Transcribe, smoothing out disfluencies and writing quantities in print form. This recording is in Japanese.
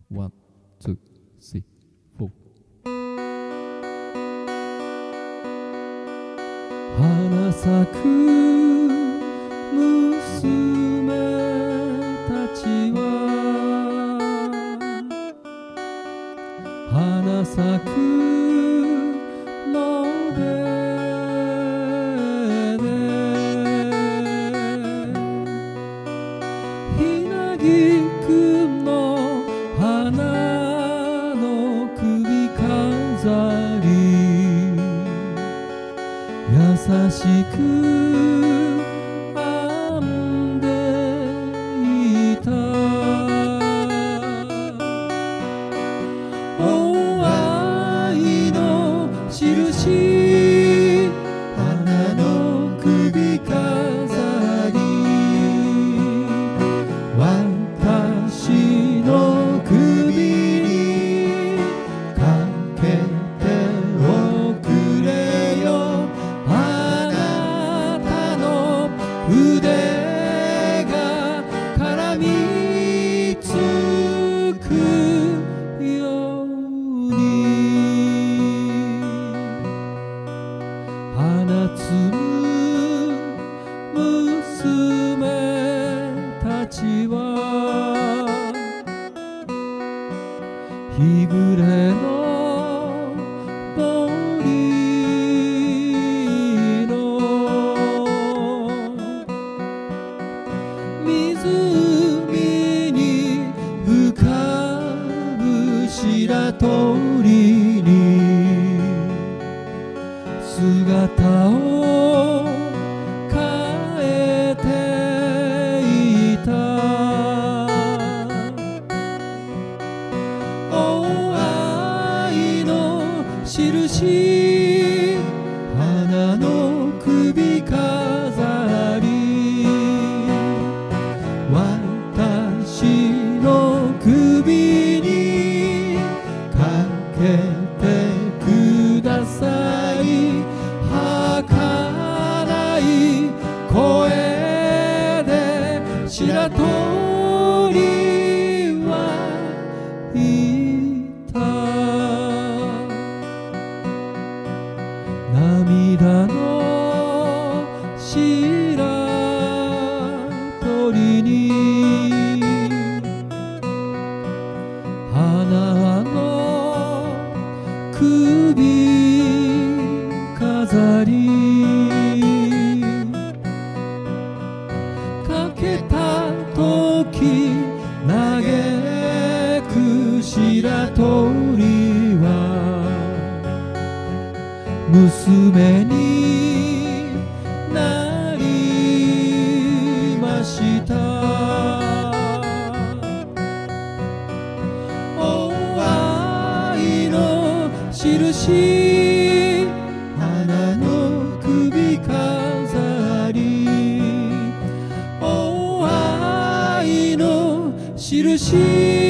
One, two, three, four. 花咲く娘たちは花咲くのべでひなぎくんの花の首飾り優しく編んでいたお愛の印花の首飾り私の首にかけておくれよ腕が絡みつくように放つ娘たちは日暮れの森湖に浮かぶ白鳥に姿を変えていたお愛の印花の首飾り私の首にかけてください儚い声で白鳥は言った涙の白鳥に花の首飾りかけた時嘆く白鳥は娘になりましたお愛の印花の首飾りお愛の印